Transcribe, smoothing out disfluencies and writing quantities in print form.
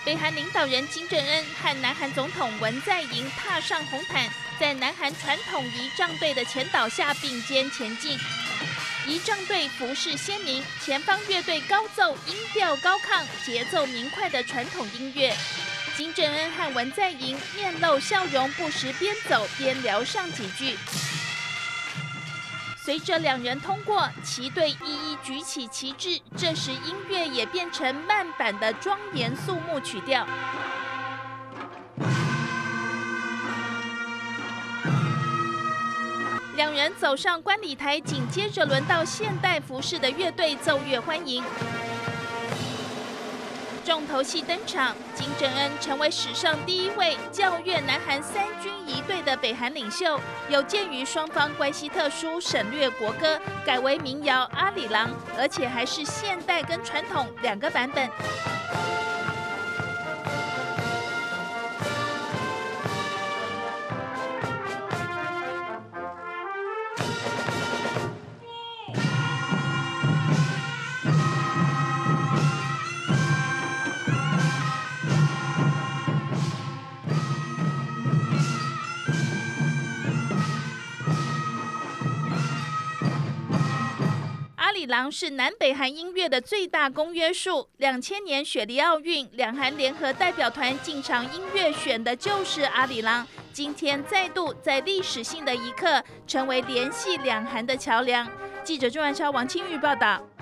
北韩领导人金正恩和南韩总统文在寅踏上红毯，在南韩传统仪仗队的前导下并肩前进。仪仗队服饰鲜明，前方乐队高奏音调高亢、节奏明快的传统音乐。金正恩和文在寅面露笑容，不时边走边聊上几句。随着两人通过，旗队一一举起旗帜，这时音乐也变成慢板的庄严肃穆曲调。两人走上观礼台，紧接着轮到现代服饰的乐队奏乐欢迎。重头戏登场，金正恩成为史上第一位教阅南韩三军仪队的北韩领袖。有鉴于双方关系特殊，省略国歌，改为民谣《阿里郎》，而且还是现代跟传统两个版本。阿里郎是南北韩音乐的最大公约数。2000年雪梨奥运，两韩联合代表团进场音乐选的就是阿里郎。今天再度在历史性的一刻，成为联系两韩的桥梁。记者朱万超、王清玉报道。